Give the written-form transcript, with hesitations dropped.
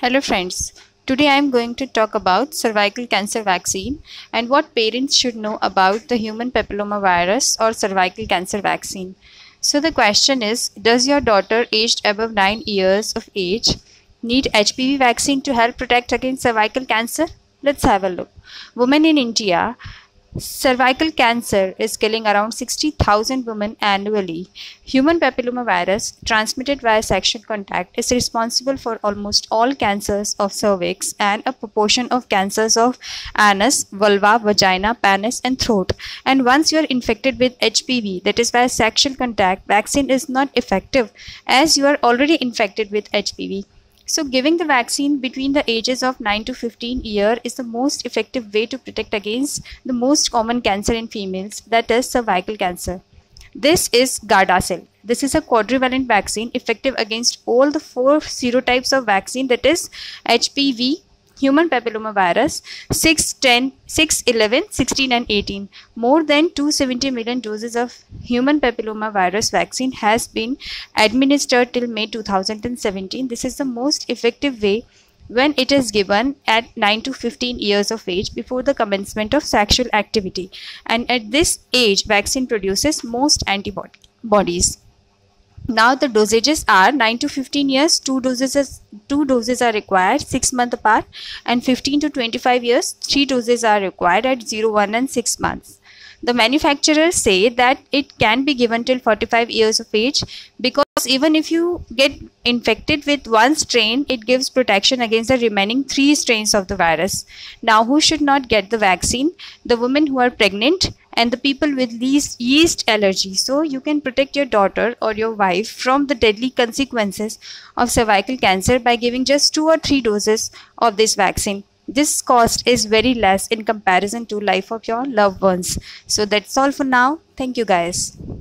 Hello friends, today I am going to talk about cervical cancer vaccine and what parents should know about the human papilloma virus or cervical cancer vaccine. So the question is, does your daughter aged above 9 years of age need HPV vaccine to help protect against cervical cancer? Let's have a look. Women in India, cervical cancer is killing around 60,000 women annually. Human papilloma virus transmitted via sexual contact is responsible for almost all cancers of cervix and a proportion of cancers of anus, vulva, vagina, penis and throat. And once you are infected with HPV, that is via sexual contact, vaccine is not effective as you are already infected with HPV. So giving the vaccine between the ages of 9 to 15 years is the most effective way to protect against the most common cancer in females, that is cervical cancer. This is Gardasil. This is a quadrivalent vaccine effective against all the 4 serotypes of vaccine, that is HPV, human papilloma virus, 6, 10, 6, 11, 16 and 18. More than 270 million doses of human papilloma virus vaccine has been administered till May 2017. This is the most effective way when it is given at 9 to 15 years of age before the commencement of sexual activity. And at this age, vaccine produces most antibodies. Now the dosages are 9 to 15 years, two doses are required 6 months apart, and 15 to 25 years, 3 doses are required at 0, 1 and 6 months. The manufacturers say that it can be given till 45 years of age because even if you get infected with one strain, it gives protection against the remaining 3 strains of the virus. Now, who should not get the vaccine? The women who are pregnant and the people with yeast allergy. So you can protect your daughter or your wife from the deadly consequences of cervical cancer by giving just 2 or 3 doses of this vaccine. This cost is very less in comparison to life of your loved ones. So that's all for now. Thank you guys.